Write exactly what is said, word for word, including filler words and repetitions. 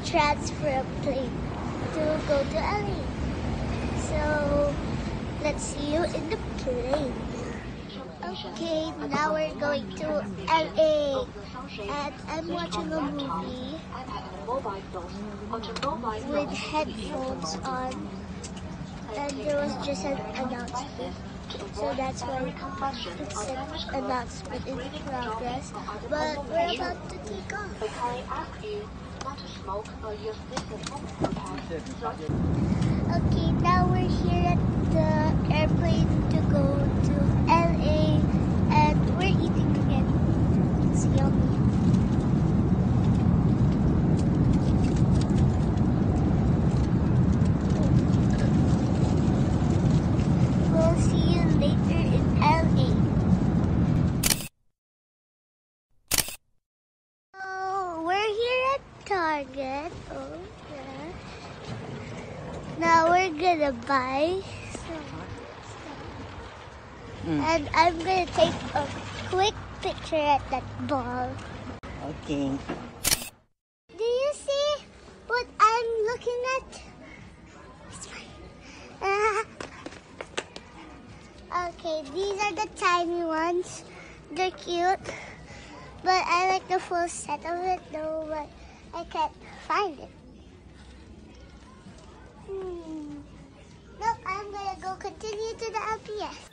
transfer a plane to go to L A. So let's see you in the plane. Okay, now we're going to L A and I'm watching a movie with headphones on, and there was just an announcement. So that's why it said announcement in progress, but we're about to take off. Okay, now we're here at the airplane to go to L A and we're eating again. It's yummy. We'll see you later in L A. Oh, we're here at Target. Oh, yeah. Now we're gonna buy some stuff. Mm. And I'm gonna take a quick picture at that ball. Okay. Do you see what I'm looking at? Uh, okay, these are the tiny ones. They're cute. But I like the full set of it though, but I can't find it. Hmm. Nope, I'm gonna go continue to the L P S.